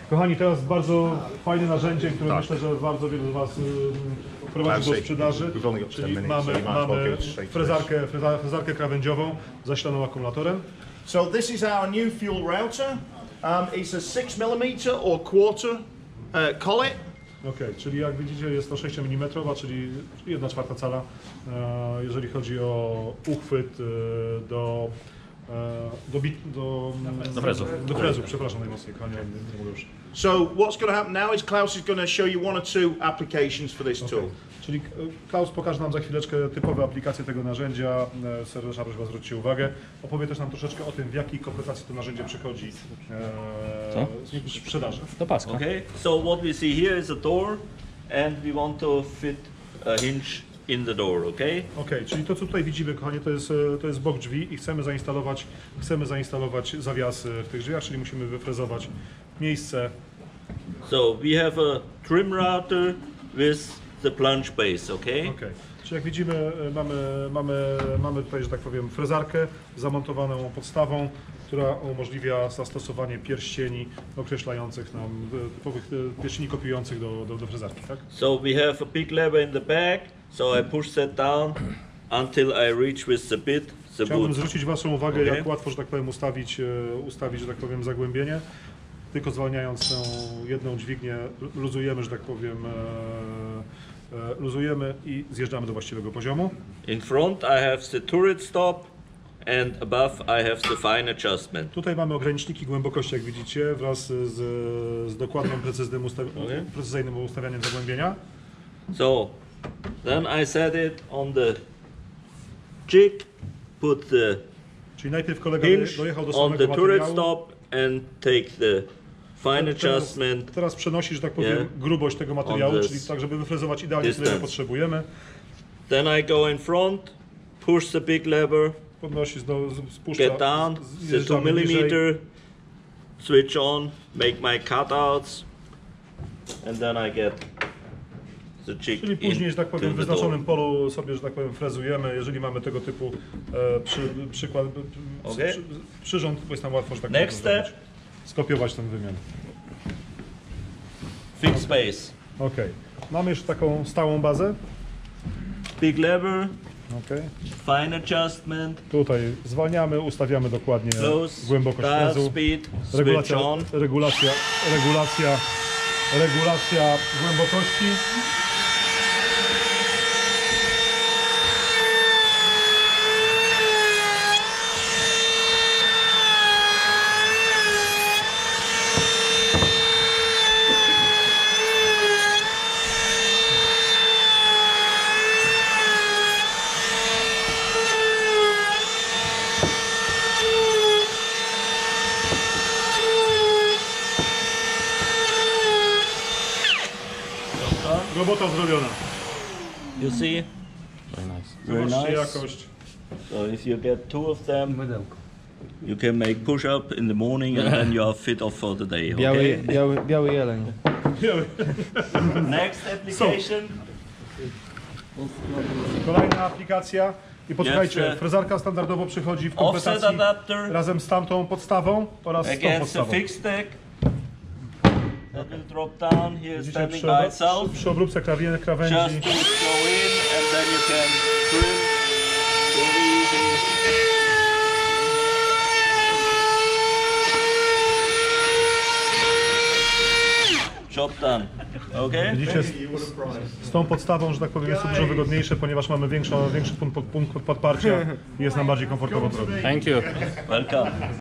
Kochani, teraz bardzo fajne narzędzie, które myślę, że bardzo wielu z Was prowadzi do sprzedaży. Czyli mamy frezarkę krawędziową zasilaną akumulatorem. So this is our new fuel router. It's a 6 mm or quarter collet. Okej, czyli jak widzicie jest to 6 mm, czyli 1/4 cala, jeżeli chodzi o uchwyt do frezu, przepraszam najmocniej, kochani, nie mogę już. So what's going to happen now is Klaus is going to show you one or two applications for this tool. Czyli Klaus pokaże nam za chwileczkę typowe aplikacje tego narzędzia. Serdeczna prośba, zwróćcie uwagę. Opowie też nam troszeczkę o tym, w jakiej kompletacji to narzędzie przychodzi z sprzedaży. Do paska. Okay, so what we see here is a door and we want to fit a hinge in the door, okay? Okej, czyli to co tutaj widzimy, kochanie, to jest bok drzwi i chcemy zainstalować zawiasy w tych drzwiach, czyli musimy wyfrezować miejsce. So we have a trim router with the plunge base, okay? Okej. Czyli jak widzimy, mamy tutaj, że tak powiem, frezarkę zamontowaną podstawą, która umożliwia zastosowanie pierścieni określających nam, typowych pierścieni kopiujących do frezarki, tak? So we have a big lever in the back, so I push that down until I reach with the bit the Chciałbym wood. zwrócić Waszą uwagę, Okay. jak łatwo, że tak powiem, ustawić, że tak powiem, zagłębienie. Tylko zwalniając tę jedną dźwignię, luzujemy, że tak powiem, luzujemy i zjeżdżamy do właściwego poziomu. In front I have the turret stop and above I have the fine adjustment. Tutaj mamy ograniczniki głębokości, jak widzicie, wraz z dokładnym, precyzyjnym ustawianiem zagłębienia. So then I set it on the jig, put the Czyli najpierw kolega hinge dojechał do on samego the turret materiału. stop and take the fine adjustment. Teraz przenosi, że tak powiem, Yeah. grubość tego materiału, On this czyli tak, żeby wyfrezować idealnie tyle, ile distance. potrzebujemy. Then I go in front, push the big lever, Podnosi, spuszcza, get down, the 2 zjeżdżamy niżej. mm, switch on, make my cutouts, and then I get the jig Czyli później, że tak powiem, w into the door. wyznaczonym polu sobie, że tak powiem, frezujemy. Jeżeli mamy tego typu Okay. przyrząd, to jest nam łatwo, że tak powiem, Next step, skopiować ten wymiar. fix space. Okej. Mamy już taką stałą bazę. Big lever, Okej. fine adjustment, Tutaj zwalniamy, ustawiamy dokładnie close, głębokość dial frezu. speed, switch on. Regulacja głębokości. Robota zrobiona. You see? Very nice. Very Zobaczcie nice. jakość. So if you get 2 of them, you can make push-up in the morning and then you are fit off for the day, okay? Biały jeleń. Next application. Kolejna aplikacja. I posłuchajcie, Jeszcze- frezarka standardowo przychodzi w Offset kompletacji adapter razem z tamtą podstawą oraz z tą against the podstawą. fixed deck. That will drop down. Here is Widzicie, standing by itself. przy obróbce krawędzi Just to go in and then you can trim very easy. Job done. Okay? widzicie, z tą podstawą, że tak powiem, jest to dużo wygodniejsze, ponieważ mamy większy punkt podparcia i jest nam bardziej komfortowo to robić. Thank you. Welcome.